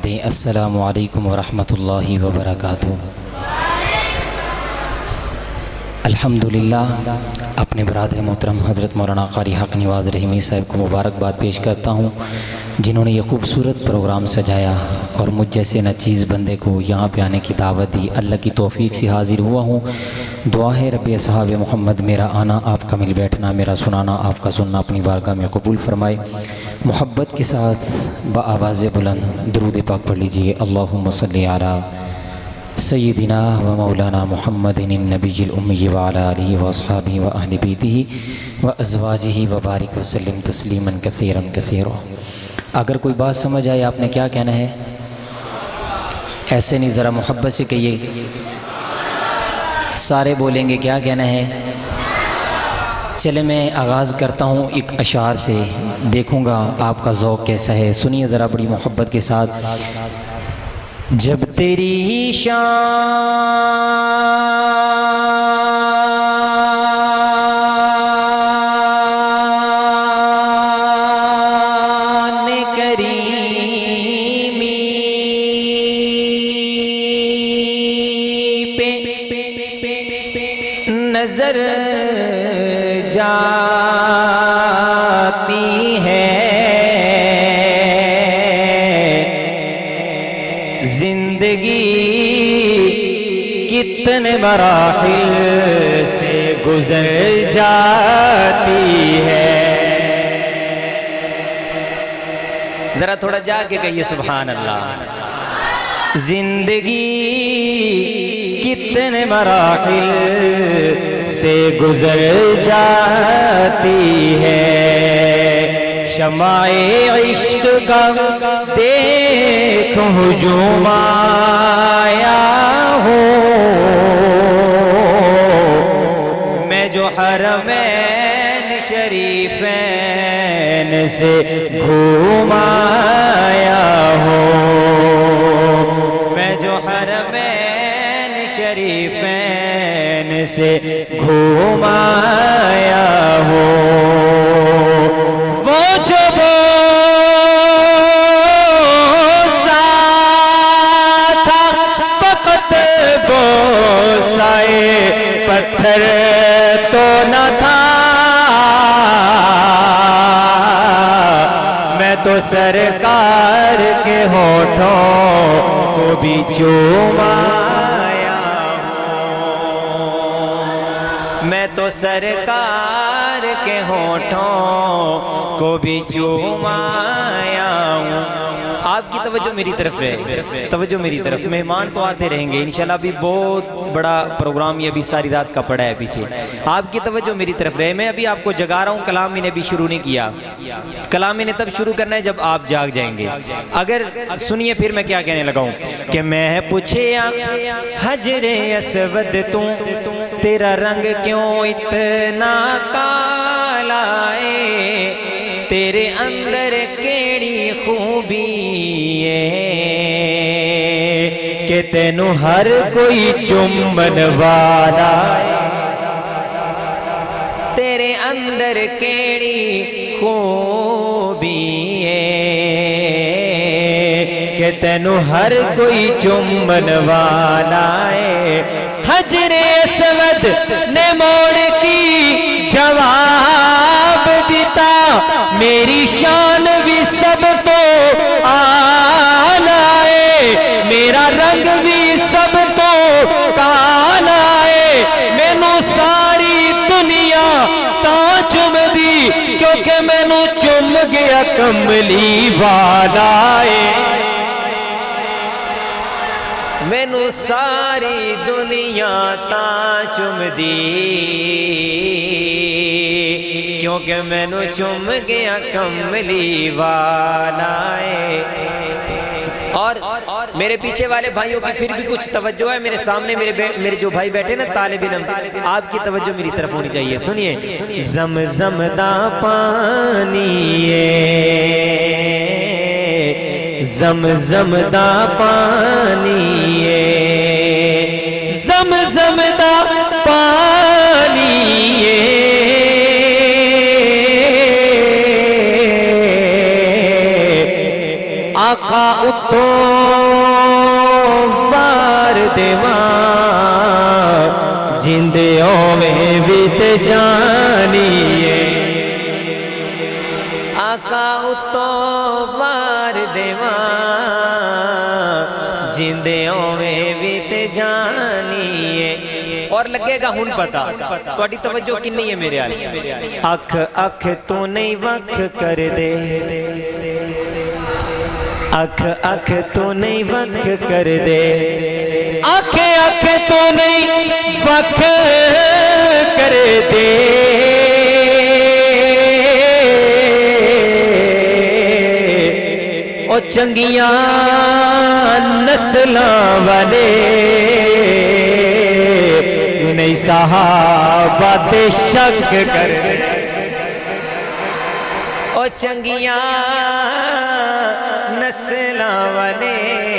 دیں السلام علیکم ورحمۃ اللہ وبرکاتہ۔ الحمدللہ اپنے برادر محترم حضرت مولانا قاری حق نواز رحیمی صاحب کو مبارکباد پیش کرتا ہوں، جنہوں نے یہ خوبصورت پروگرام سجایا اور مجھ جیسے ناچیز بندے کو یہاں پہ آنے کی دعوت دی۔ اللہ کی توفیق سے حاضر ہوا ہوں۔ دعا ہے رب اصحاب محمد میرا آنا آپ کا مل بیٹھنا، میرا سنانا آپ کا سننا اپنی بارگاہ میں قبول فرمائے۔ محبت کے ساتھ بآواز بلند درود پاک پڑھ لیجئے۔ اللہم صلی علی سیدنا و مولانا محمد النبی الامی وعلی آلہ و اصحابہ و اہل بیتہ و ازواجہ و بارک وسلم تسلیما کثیرا کثیرا۔ اگر کوئی بات سمجھ آئے آپ نے کیا کہنا ہے؟ ایسے نہیں، ذرا محبت سے کہیے۔ سارے بولیں گے کیا کہنا ہے؟ چلے میں آغاز کرتا ہوں ایک اشعار سے، دیکھوں گا آپ کا ذوق کیسا ہے۔ سنیے ذرا بڑی محبت کے ساتھ۔ جب تیری شان کریمی پہ نظر جاتی ہے، زندگی کتنے مراحل سے گزر جاتی ہے۔ ذرا تھوڑا جا کے کہیے سبحان اللہ۔ زندگی کتنے مراحل سے گزر جاتی ہے، شمع عشق کا دیکھ ہجوم آیا ہو، میں جو حرمین شریفین سے گھوم آیا ہوں، میں جو حرمین شریفین سے گھوم آیا ہوں، وہ جو پتھر تو نہ تھا، میں تو سرکار کے ہونٹوں کو بھی چوم آیا ہوں، میں تو سرکار کے ہونٹوں کو بھی چوم آیا ہوں۔ آپ کی توجہ میری طرف ہے، توجہ میری طرف۔ مہمان تو آتے رہیں گے انشاءاللہ، ابھی بہت بڑا پروگرام، یہ ابھی ساری رات کا پڑا ہے پیچھے۔ آپ کی توجہ میری طرف رہے، میں ابھی آپ کو جگا رہا ہوں، کلام میں نے بھی شروع نہیں کیا۔ کلام میں نے تب شروع کرنا ہے جب آپ جاگ جائیں گے۔ اگر سنیے پھر میں کیا کہنے لگا ہوں کہ میں پوچھیا حجر اسود تو تیرا رنگ کیوں اتنا کالا ہے، تیرے اندر کیڑی خوبی کہ تینوں ہر کوئی چمن والا ہے، تیرے اندر کیڑی خوبی کہ تینوں ہر کوئی چمن والا ہے۔ حجر اسود نے موڑ کی جواب دیتا، میری شان بھی سب کو آلہ ہے، میرا رنگ بھی سب کو کالا ہے، میں نو ساری دنیا تا چم دی، کیونکہ میں نو چم گیا کملی والا ہے، میں نو ساری دنیا تا چم دی، کیونکہ میں نو چم گیا کملی والا ہے۔ اور میرے پیچھے والے بھائیوں کی پھر بھی کچھ توجہ ہے، میرے سامنے میرے جو بھائی بیٹھے نا طالب علم، آپ کی توجہ میری طرف ہونی چاہیے۔ سنیے، زمزم دا پانی زمزم دا پانی زمزم دا پانی آقا اتو بار دیوان جندیوں میں بیت جانیے آقا اتو بار دیوان جندیوں میں بیت جانیے اور لگے گا ہن پتا توڑی توجہ کنی ہے میرے آلی اکھ اکھ تو نہیں وکھ کر دے اکھ اکھ تو نہیں وکھ کر دے اکھ اکھ تو نہیں وکھ کر دے او چنگیاں نسلاں والے نہیں صحابہ تے شک کر دے او چنگیاں نسلاں والے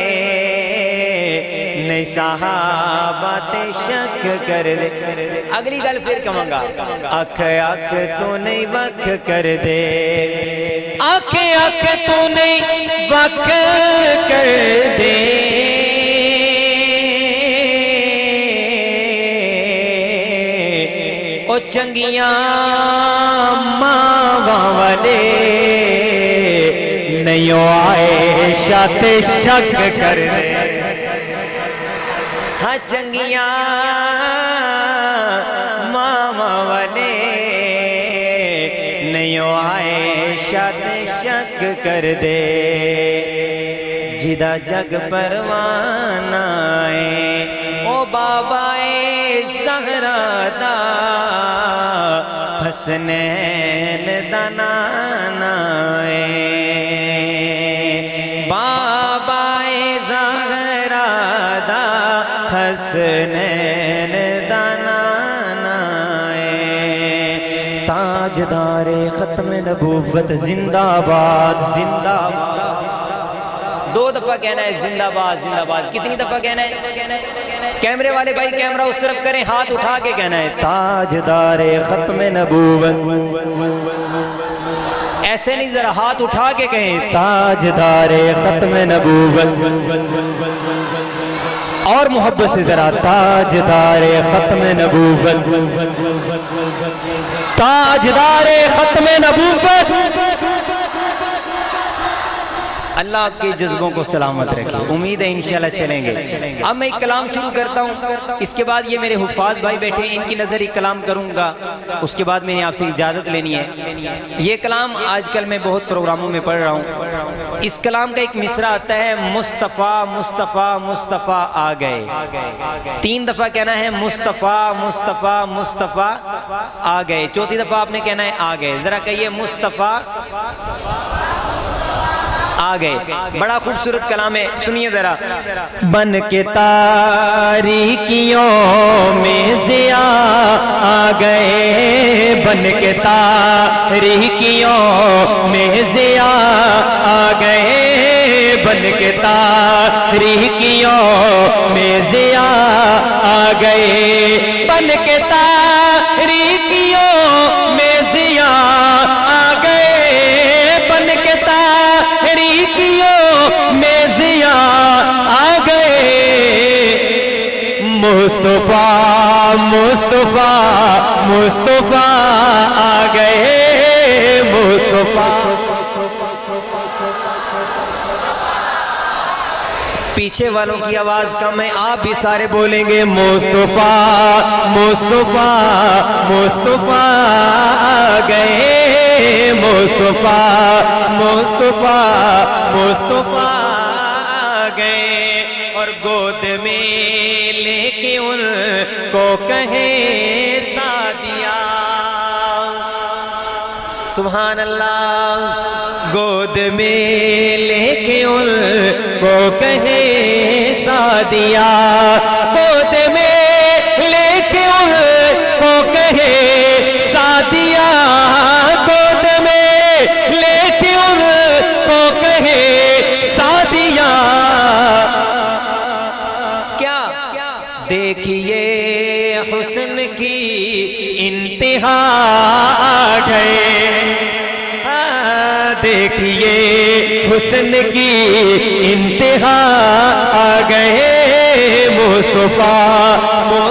نہیں صحابہ تے شک کر دے اگلی گل پھر کہوں گا اکھ اکھ تو نہیں وکھ کر دے اکھ اکھ تو نہیں وکھ کر دے او چنگیاں ماواں والے نہیں عائشہ تے شک کر دے ہاں چنگیاں ماواں والے نہیں عائشہ تے شک کر دے جدا جگ پروانہ ہے او بابا زہرا دا حسنین دا نانا ہے بابا زہرا دا حسنین دا نانا ہے تاجدار ختم نبوت زندہ باد زندہ باد دو دفعہ کہنا ہے زندہ باد زندہ باد کتنی دفعہ کہنا ہے کیمرے والے بھائی کیمرہ اس طرف کریں ہاتھ اٹھا کے کہنا ہے تاجدار ختم نبوت ایسے نہیں ذرا ہاتھ اٹھا کے کہیں تاجدار ختم نبوت اور محبت سے ذرا تاجدار ختم نبوت تاجدار ختم نبوت اللہ آپ کے جذبوں کو سلامت رکھے امید ہے انشاءاللہ چلیں گے اب میں ایک کلام شروع کرتا ہوں اس کے بعد یہ میرے حفاظ بھائی بیٹھے ان کی نظر ایک کلام کروں گا اس کے بعد میں نے آپ سے اجازت لینی ہے یہ کلام آج کل میں بہت پروگراموں میں پڑھ رہا ہوں اس کلام کا ایک مصرع آتا ہے مصطفیٰ مصطفیٰ مصطفیٰ آ گئے 3 دفعہ کہنا ہے مصطفیٰ مصطفیٰ مصطفیٰ آ گئے چوتھی دفعہ آپ نے کہنا ہے آ گئے ذرا کہیے مصطفیٰ آ گئے بڑا خوبصورت کلام ہے سنیے ذرا بن کے تاریکیوں میں ضیاء آ گئے بن کے تاریکیوں میں ضیاء آ گئے بن کے تاریکیوں میں ضیاء آ گئے بن کے تاریکیوں میں ضیاء آ گئے بن کے تاریکیوں میں ضیاء آ گئے مصطفیٰ مصطفیٰ مصطفیٰ آ گئے مصطفیٰ پیچھے والوں کی آواز کم ہے آپ بھی سارے بولیں گے مصطفیٰ مصطفیٰ مصطفیٰ آ گئے مصطفیٰ مصطفیٰ مصطفیٰ آ گئے اور گود میں لے کے ان کو کہیں سادیا سبحان اللہ گود میں لے کے ان کو کہیں سادیا گود میں لے کے ان کو کہیں سادیا گود میں لے کے ان کو کہیں سادیا کیا دیکھیے حسن کی انتہا آ گئے دیکھیے حسن کی انتہا آ گئے مصطفیٰ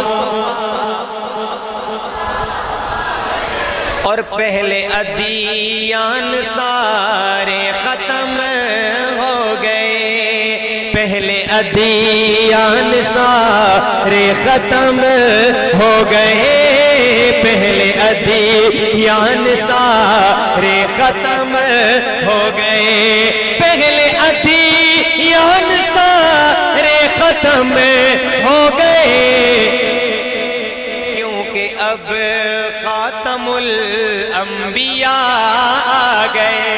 اور پہلے ادیان سارے ختم ہو گئے، پہلے ادیان سارے ختم ہو گئے، پہلے ادیان سارے ختم ہو گئے، پہلے ادیان سارے ختم ہو گئے، کیونکہ اب خاتم الانبیاء آ گئے،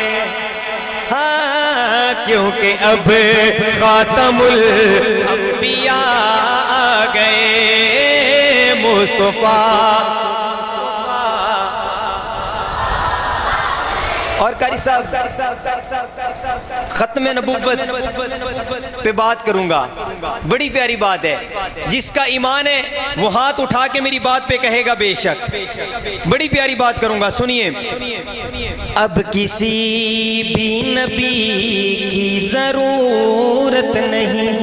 ہاں کیونکہ اب خاتم الانبیاء آ گئے مصطفیٰ۔ اور قاری صاحب ختم نبوت پہ بات کروں گا، بڑی پیاری بات ہے، جس کا ایمان ہے وہ ہاتھ اٹھا کے میری بات پہ کہے گا بے شک، بڑی پیاری بات کروں گا، سنیے۔ اب کسی بھی نبی کی ضرورت نہیں،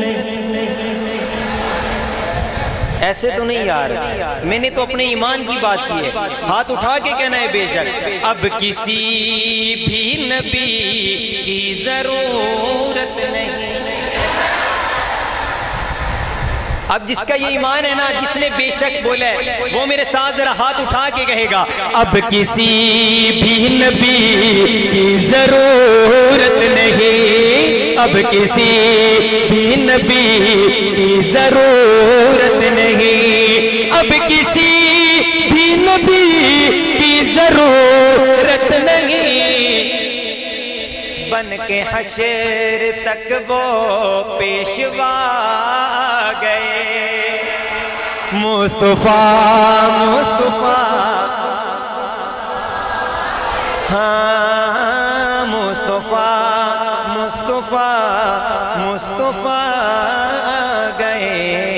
ایسے تو نہیں یار، میں نے تو اپنے ایمان کی بات کی ہے، ہاتھ اٹھا کے کہنا ہے بے شک۔ اب کسی بھی نبی کی ضرورت نہیں، اب جس کا یہ ایمان ہے نا، جس نے بے شک بولا ہے، وہ میرے ساتھ ذرا ہاتھ اٹھا کے کہے گا اب کسی بھی نبی کی ضرورت نہیں، اب کسی بھی نبی کی ضرورت نہیں، اب کسی بھی نبی کی ضرورت نہیں، بن کے حشر تک وہ پیشوا گئے، مصطفیٰ مصطفیٰ ہاں مصطفیٰ مصطفیٰ مصطفیٰ گئے۔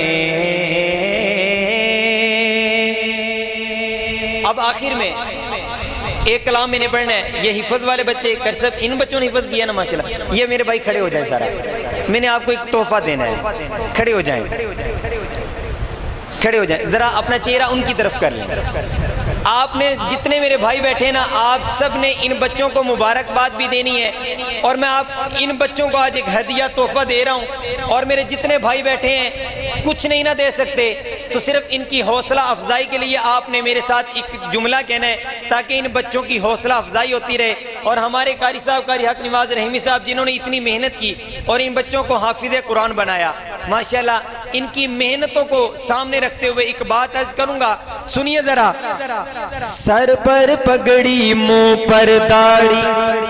اب آخر میں ایک کلام میں نے پڑھنا ہے، یہ حفظ والے بچے کر سب، ان بچوں نے حفظ کیا نا ماشاءاللہ، یہ میرے بھائی کھڑے ہو جائیں، سارا میں نے آپ کو ایک تحفہ دینا ہے، کھڑے ہو جائیں، کھڑے ہو جائیں، ذرا اپنا چہرہ ان کی طرف کر لیں۔ آپ نے جتنے میرے بھائی بیٹھے نا، آپ سب نے ان بچوں کو مبارکباد بھی دینی ہے، اور میں آپ ان بچوں کو آج ایک ہدیہ تحفہ دے رہا ہوں، اور میرے جتنے بھائی بیٹھے ہیں کچھ نہیں نہ دے سکتے، تو صرف ان کی حوصلہ افزائی کے لیے آپ نے میرے ساتھ ایک جملہ کہنا ہے، تاکہ ان بچوں کی حوصلہ افزائی ہوتی رہے، اور ہمارے قاری صاحب قاری حق نواز رحیمی صاحب جنہوں نے اتنی محنت کی اور ان بچوں کو حافظ قرآن بنایا، ماشاءاللہ ان کی محنتوں کو سامنے رکھتے ہوئے ایک بات عرض کروں گا، سنیے ذرا۔ سر پر پگڑی منہ پر داڑھی،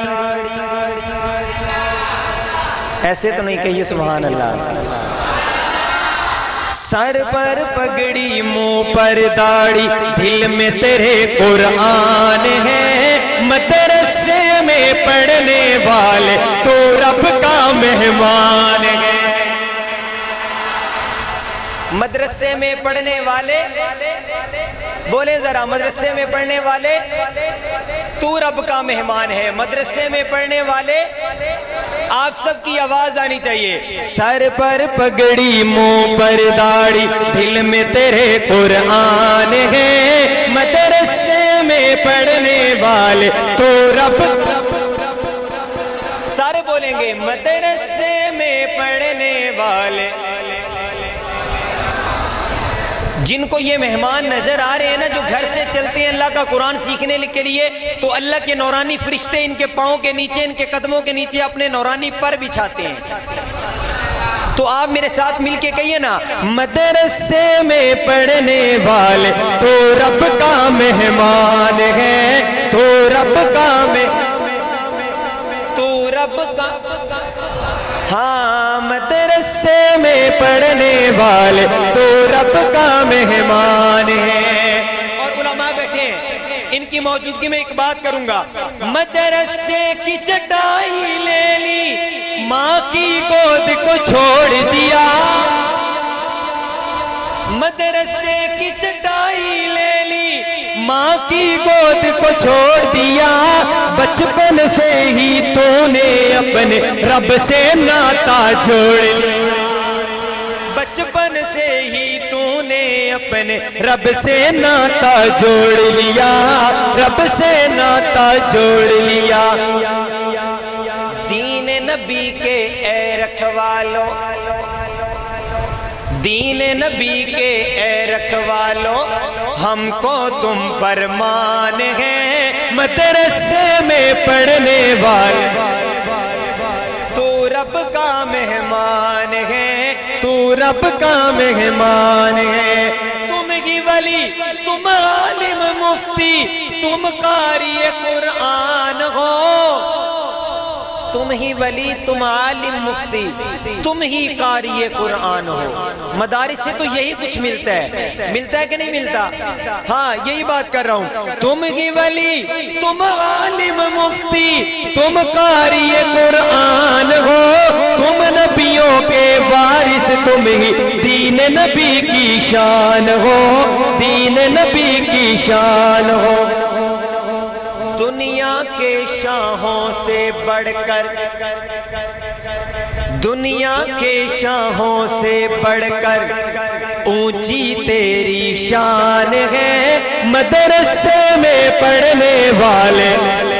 ایسے تو نہیں کہیے سبحان اللہ۔ سر پر پگڑی منہ پر داڑھی، دل میں تیرے قرآن ہے، مدرسے میں پڑھنے والے تو رب کا مہمان ہے، مدرسے میں پڑھنے والے بولے ذرا، مدرسے میں پڑھنے والے تو رب کا مہمان ہے، مدرسے میں پڑھنے والے، آپ سب کی آواز آنی چاہیے۔ سر پر پگڑی منہ پر داڑھی، دل میں تیرے قرآن ہے، مدرسے میں پڑھنے والے تو رب، سارے بولیں گے مدرسے میں پڑھنے والے، جن کو یہ مہمان نظر آ رہے ہیں نا، جو گھر سے چلتے ہیں اللہ کا قرآن سیکھنے کے لیے، تو اللہ کے نورانی فرشتے ان کے پاؤں کے نیچے، ان کے قدموں کے نیچے اپنے نورانی پر بچھاتے ہیں، تو آپ میرے ساتھ مل کے کہیے نا، مدرسے میں پڑھنے والے تو رب کا مہمان ہے، تو رب کا تو رب کا، ہاں مدرسے میں پڑھنے والے تو رب کا مہمان ہے۔ اور علماء بیٹھے ہیں، ان کی موجودگی میں ایک بات کروں گا۔ مدرسے کی چٹائی لے لی، ماں کی گود کو چھوڑ دیا، مدرسے کی چٹائی لے لی، ماں کی گود کو چھوڑ دیا بچپن سے ہی تو نے اپنے رب سے ناتا جوڑ لیا بچپن سے ہی تو نے اپنے رب سے ناتا جوڑ لیا رب سے ناتا جوڑ لیا دین نبی کے اے رکھوالو دین نبی کے اے رکھوالو ہم کو تم پر مان ہیں مدرسے میں پڑھنے والے تو رب کا مہمان ہے تو رب کا مہمان ہے تم ہی ولی تم عالم مفتی تم قاری قرآن ہو تم ہی ولی تم عالم مفتی تم ہی قاری قرآن ہو مدارس سے تو یہی کچھ ملتا ہے کہ نہیں ملتا ہاں یہی بات کر رہا ہوں تم ہی ولی تم عالم مفتی تم قاری قرآن ہو تم نبیوں کے وارث تم ہی دین نبی کی شان ہو دین نبی کی شان ہو دنیا کے شاہوں سے بڑھ کر دنیا کے شاہوں سے بڑھ کر اونچی تیری شان ہے مدرسے میں پڑھنے والے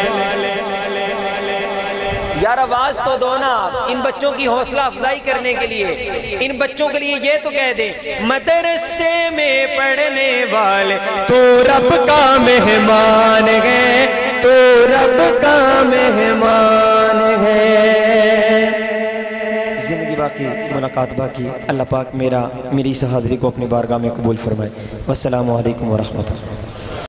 یار آواز تو دو نا ان بچوں کی حوصلہ افزائی کرنے کے لیے ان بچوں کے لیے یہ تو کہہ دیں مدرسے میں پڑھنے والے تو رب کا مہمان ہے تو رب کا مہمان ہے زندگی باقی ملاقات باقی اللہ پاک میری اس حاضری کو اپنی بارگاہ میں قبول فرمائے والسلام علیکم ورحمۃ اللہ